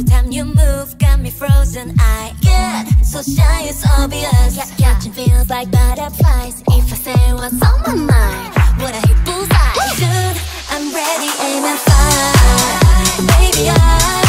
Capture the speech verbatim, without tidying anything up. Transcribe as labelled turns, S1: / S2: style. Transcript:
S1: time you move, got me frozen. I get so shy, it's obvious. Yeah, catching feels like butterflies. If I say what's on my mind, would I hit bullseye? Dude, I'm ready, aim and fire. Baby, I